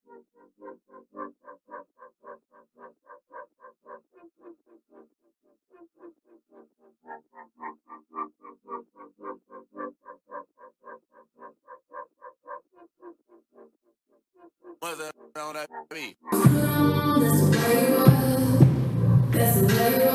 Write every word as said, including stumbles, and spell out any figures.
What's that on that beat? That's the way you are. That's the way you are.